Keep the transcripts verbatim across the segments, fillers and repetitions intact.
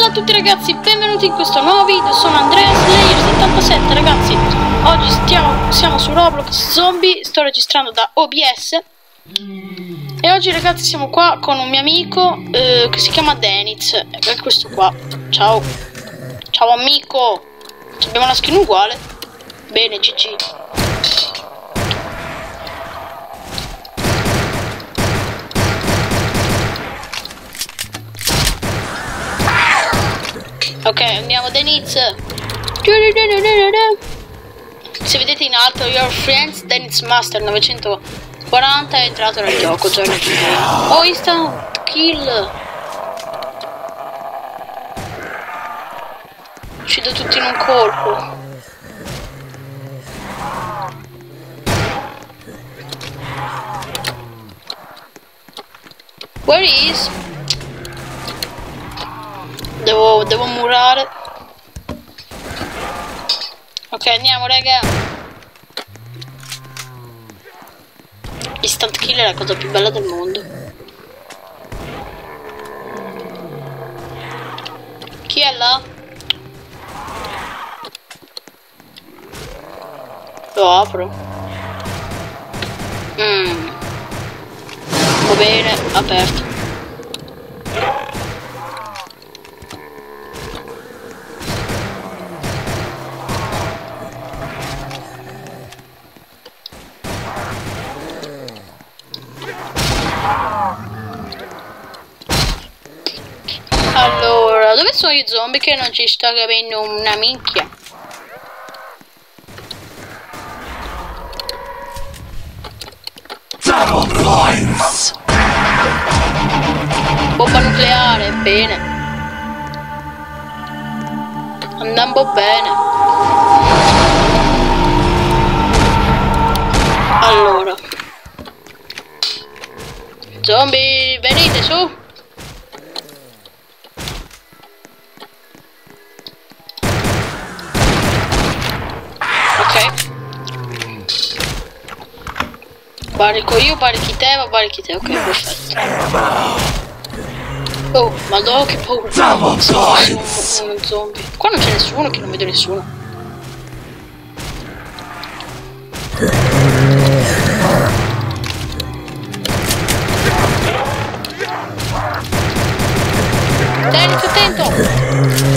a tutti ragazzi, benvenuti in questo nuovo video. Sono Andrea Slayer settantasette ragazzi. Oggi stiamo, siamo su Roblox Zombie. Sto registrando da O B S. E oggi ragazzi siamo qua con un mio amico eh, che si chiama Deniz. È questo qua. Ciao. Ciao amico. Abbiamo una skin uguale. Bene, G G. Ok, andiamo Deniz. Se vedete in alto Your Friends Deniz Master novecentoquaranta è entrato nel gioco. Oh, instant kill. Uccido tutti in un colpo. Where is? Devo, devo murare. Ok, andiamo raga. Instant kill è la cosa più bella del mondo. Chi è là? Lo apro. Mm. Va bene, aperto. Allora, dove sono gli zombie che non ci sta capendo una minchia? Double points. Bomba nucleare, bene. Andando bene. Allora. Zombie, venite su. Barico io, barichi te, ma barichi te, ok, perfetto. Oh, madonna che paura. Sono un, uno zombie. Qua non c'è nessuno, che non vedo nessuno. Dai, sto attento!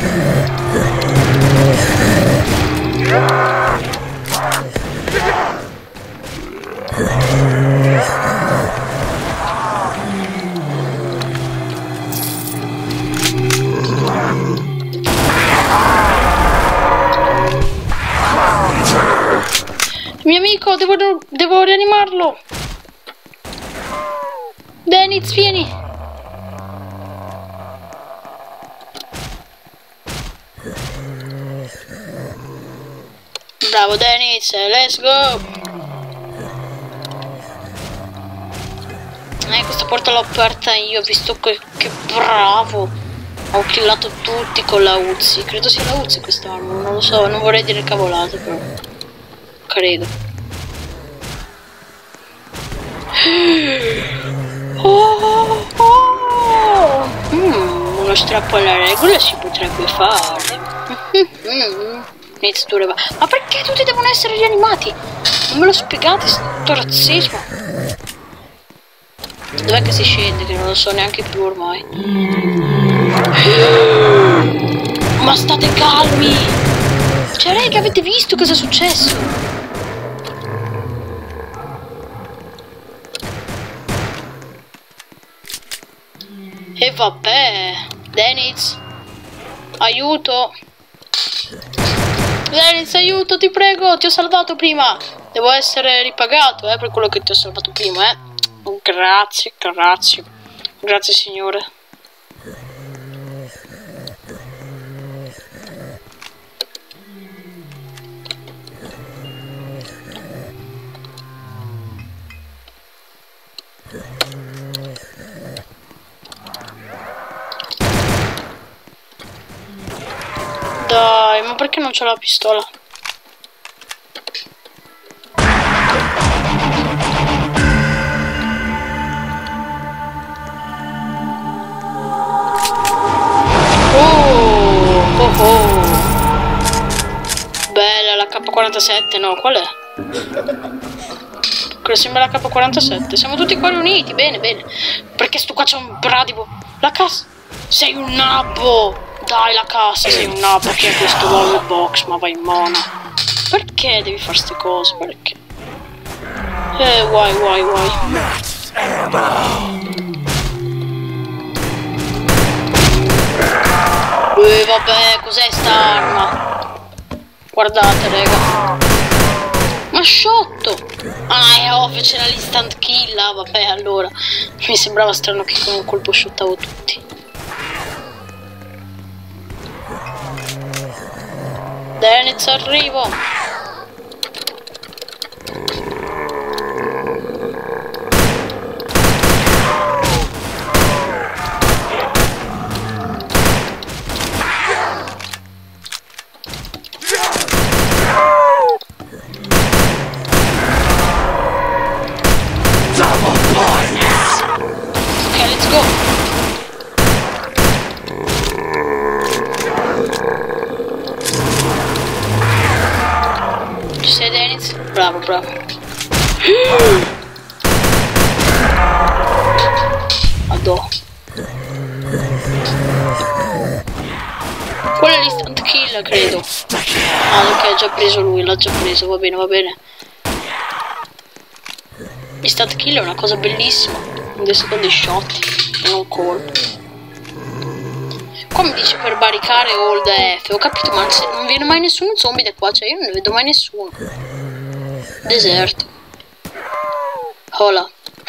Mio amico, devo, devo rianimarlo. Deniz, vieni. Bravo Deniz, let's go. Eh, questa porta l'ho aperta io, ho visto che, che bravo. Ho killato tutti con la Uzi. Credo sia la Uzi quest'arma, non lo so, non vorrei dire cavolate però. Credo. Oh, oh. Mm, uno strappo alla regola si potrebbe fare. Mm, iniziatura. Ma perché tutti devono essere rianimati? Non me lo spiegate sto razzismo. Dov'è che si scende? Che non lo so neanche più ormai. Ma state calmi! Cioè raga, avete visto cosa è successo? E vabbè, Deniz, aiuto. Deniz, aiuto, ti prego, ti ho salvato prima. Devo essere ripagato, eh, per quello che ti ho salvato prima, eh. Oh, grazie, grazie. Grazie signore. Dai, ma perché non c'ho la pistola? quarantasette, no, qual è? Quello sembra la K quarantasette. Siamo tutti qua riuniti, bene, bene. Perché sto qua c'è un bradipo. La cassa. Sei un nabbo. Dai, la cassa, sei un nabbo. Che è questo wall box? Ma vai in mona. Perché devi fare ste cose? Perché? Eh, why, why, why? Eh, vabbè, cos'è sta arma? Guardate, raga. Ma sciotto! Ah, è ovvio, c'era l'instant kill. Ah, vabbè, allora. Mi sembrava strano che con un colpo shottavo tutti. Dennis, arrivo! Bravo, bravo. Adò. Quello è l'instant kill, credo. Ah, ok, ha già preso lui, l'ha già preso, va bene, va bene. L'instant kill è una cosa bellissima. In due secondi shot, non un colpo. Qua mi dice per barricare hold F. Ho capito, ma non viene mai nessuno zombie da qua, cioè io non ne vedo mai nessuno. Deserto. Hola.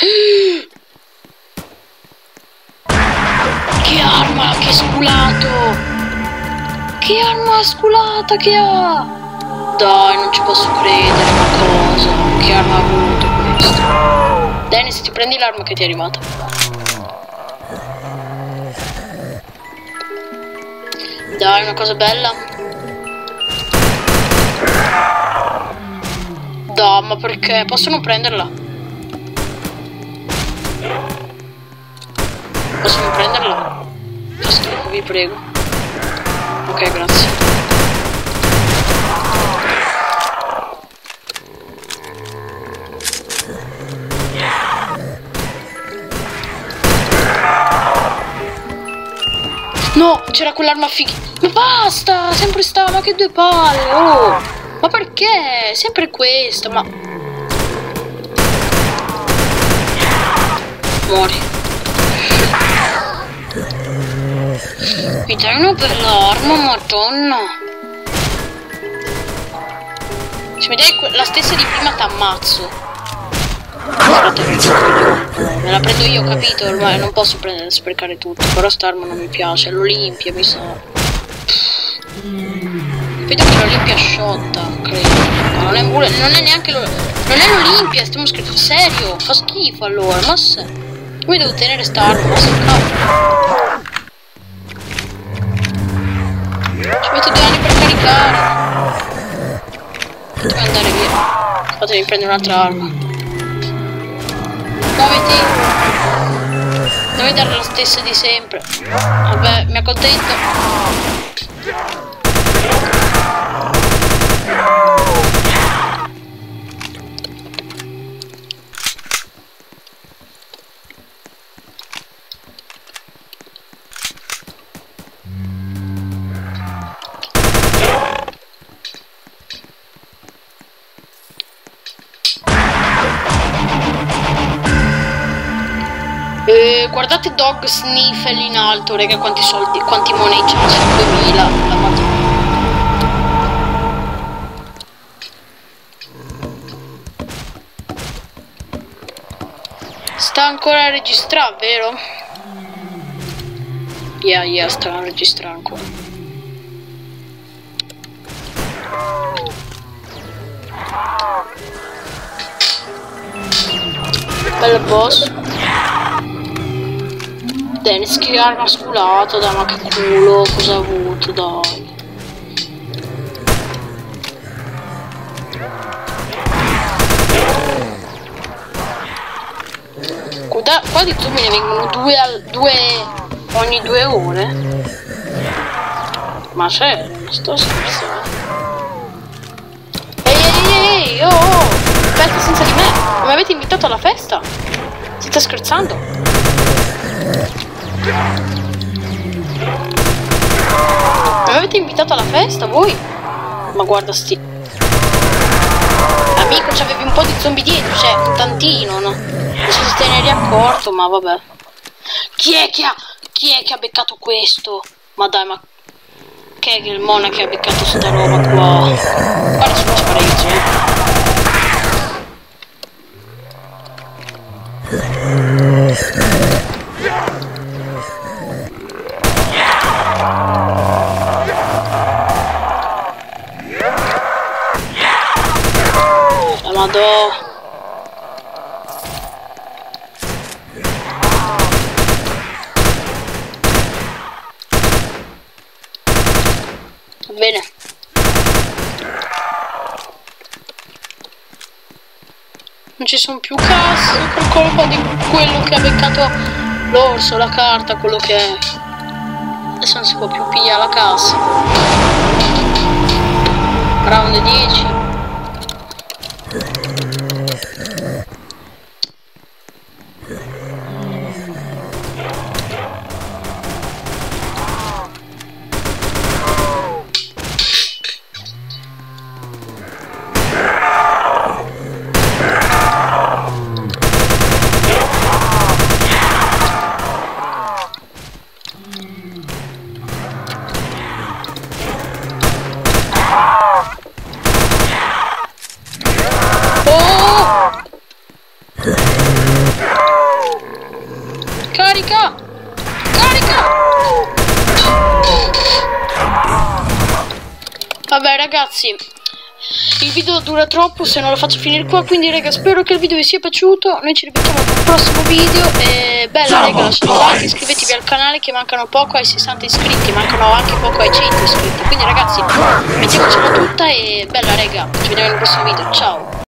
Che arma, che sculato. Che arma sculata che ha. Dai, non ci posso credere, ma cosa. Che arma ha avuto questo. Dennis, ti prendi l'arma che ti è arrivata. Dai, una cosa bella. No, ma perché? Posso non prenderla? Posso non prenderla? Fa schifo, vi prego. Ok, grazie. No, c'era quell'arma fighi. Ma basta, sempre sta, ma che due palle, oh. Ma perché? Sempre questa, ma... Muori. Mi dai una bella arma, madonna. Se mi dai la stessa di prima t'ammazzo. Me la prendo io, capito? Ormai non posso prendere, sprecare tutto. Però sta arma non mi piace, l'Olimpia mi sa. Vedo che l'Olimpia sciotta, credo. No, non è, non è neanche lo, non è l'Olimpia, stiamo scherzando. Serio, fa schifo allora, ma se. Io mi devo tenere sta arma, ma se cavolo. Ci metto due anni per caricare. Devo andare via. Fatemi prendere un'altra arma. Muoviti. Devi dare la stessa di sempre. Vabbè, mi accontento. Eh, guardate Dog Sniffle in alto, raga, quanti soldi, quanti money c'ha, cinquemila, la madonna. Sta ancora registrando, vero? Yeah, yeah, sta registrando ancora. Bella boss. Dennis, che arma sculata, dai, ma che culo, cosa ha avuto, dai. Qua, qua di zombie ne vengono due, al, due ogni due ore. Ma c'è, non sto scherzando. Ehi, oh, oh, festa senza di me. Non mi avete invitato alla festa? State scherzando? Mi avete invitato alla festa voi? Ma guarda sti... Amico, c'avevi un po' di zombie dietro, cioè un tantino, no? Non so se te ne eri accorto, ma vabbè. Chi è che ha... Chi è che ha beccato questo? Ma dai, ma... Che è che il Mona che ha beccato sta roba qua? Guarda sulla spareggia, eh. La madò. Va bene. Non ci sono più casse per colpa di quello che ha beccato l'orso, la carta, quello che è. Adesso non si può più pigliare la cassa. Round dieci. Carica! Carica! Vabbè ragazzi, il video dura troppo se non lo faccio finire qua, quindi raga spero che il video vi sia piaciuto. Noi ci rivediamo al prossimo video e bella raga, lasciate un like, iscrivetevi al canale che mancano poco ai sessanta iscritti, mancano anche poco ai cento iscritti, quindi ragazzi mettiamocela tutta e bella raga, ci vediamo nel prossimo video, ciao!